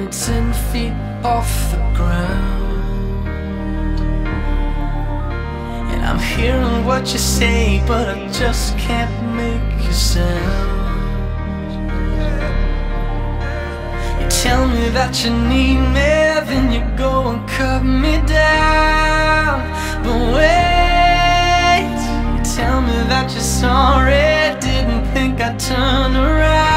only 10 feet off the ground. And I'm hearing what you say, but I just can't make you sound. You tell me that you need me, then you go and cut me down. But wait, you tell me that you're sorry, didn't think I'd turn around.